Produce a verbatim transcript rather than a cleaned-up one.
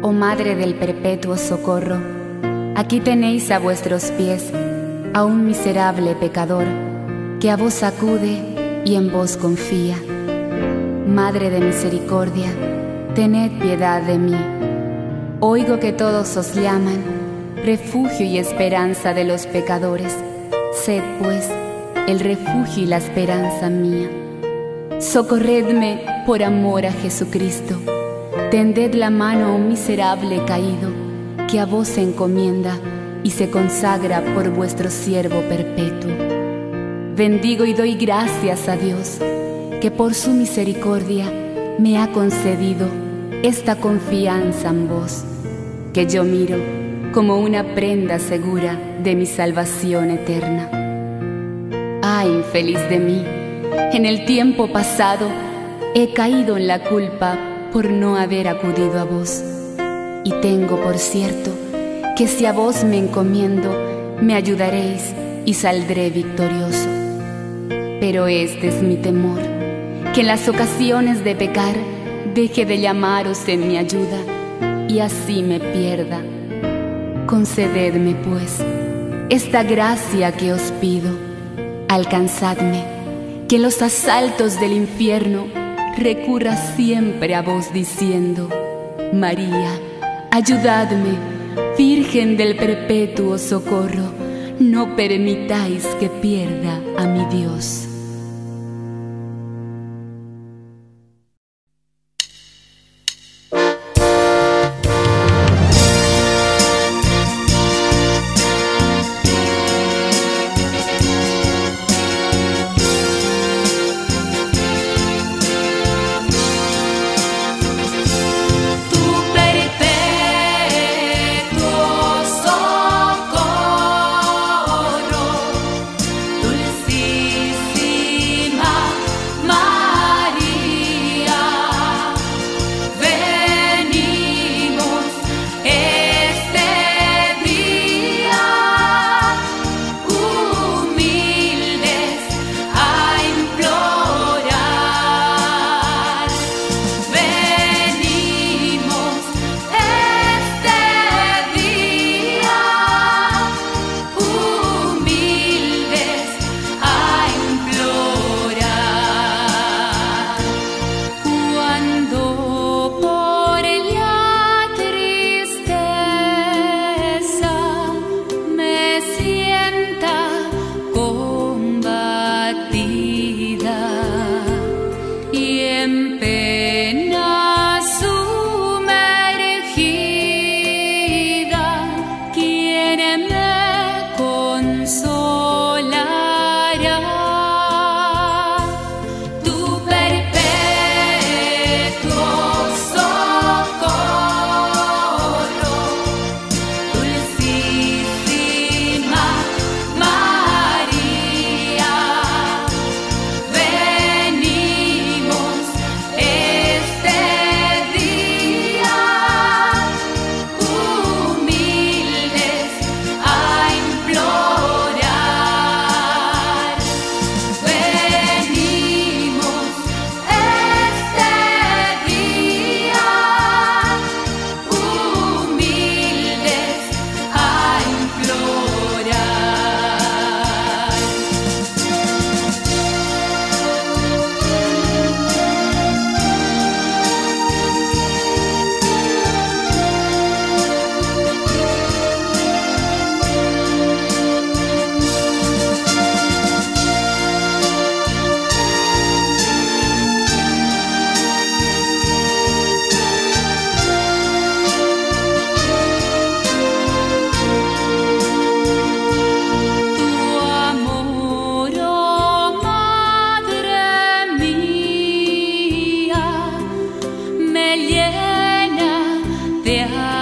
oh Madre del perpetuo socorro, aquí tenéis a vuestros pies a un miserable pecador que a vos acude y en vos confía. Madre de misericordia, tened piedad de mí. Oigo que todos os llaman, refugio y esperanza de los pecadores. Sed, pues, el refugio y la esperanza mía. Socorredme por amor a Jesucristo. Tended la mano a un miserable caído que a vos se encomienda y se consagra por vuestro siervo perpetuo. Bendigo y doy gracias a Dios, que por su misericordia me ha concedido esta confianza en vos, que yo miro como una prenda segura de mi salvación eterna. ¡Ay, infeliz de mí! En el tiempo pasado he caído en la culpa por no haber acudido a vos, y tengo por cierto que si a vos me encomiendo, me ayudaréis y saldré victorioso. Pero este es mi temor, que en las ocasiones de pecar deje de llamaros en mi ayuda y así me pierda. Concededme, pues, esta gracia que os pido. Alcanzadme, que en los asaltos del infierno recurra siempre a vos diciendo: María, ayudadme, Virgen del perpetuo socorro, no permitáis que pierda a mi Dios. llena de